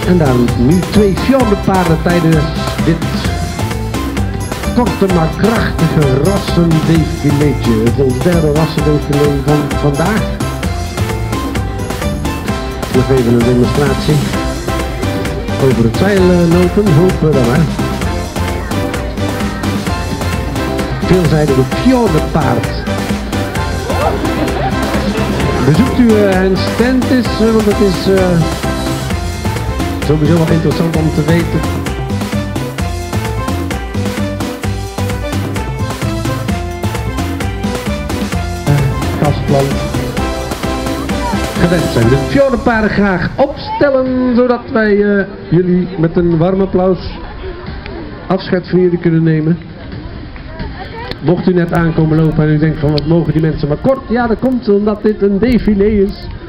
En dan nu 2 fjordenpaarden tijdens dit korte maar krachtige rassendefiletje. Het is ons derde rassendefilé van vandaag. Nog even een demonstratie over het zeil lopen, hopen dan maar. Veelzijdige fjordenpaard. Bezoekt u een stand is, want het is sowieso wel interessant om te weten. Gasplan. Gewend zijn de fjordenpaarden graag opstellen, zodat wij jullie met een warm applaus afscheid van jullie kunnen nemen. Mocht u net aankomen lopen en u denkt van wat mogen die mensen maar kort, ja dat komt omdat dit een défilé is.